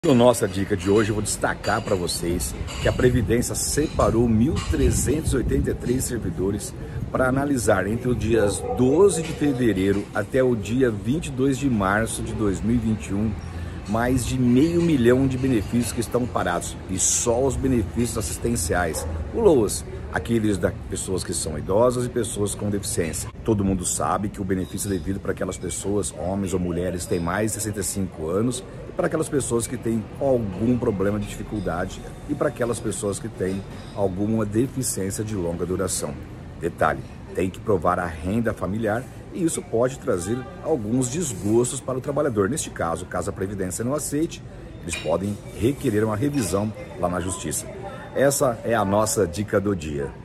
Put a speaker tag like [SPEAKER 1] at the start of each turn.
[SPEAKER 1] Na nossa dica de hoje, eu vou destacar para vocês que a Previdência separou 1.383 servidores para analisar entre os dias 12 de fevereiro até o dia 22 de março de 2021, mais de 500 mil de benefícios que estão parados, e só os benefícios assistenciais, o LOAS, aqueles das pessoas que são idosas e pessoas com deficiência. Todo mundo sabe que o benefício é devido para aquelas pessoas, homens ou mulheres, que têm mais de 65 anos, e para aquelas pessoas que têm algum problema de dificuldade e para aquelas pessoas que têm alguma deficiência de longa duração. Detalhe, tem que provar a renda familiar e isso pode trazer alguns desgostos para o trabalhador. Neste caso, caso a Previdência não aceite, eles podem requerer uma revisão lá na Justiça. Essa é a nossa dica do dia.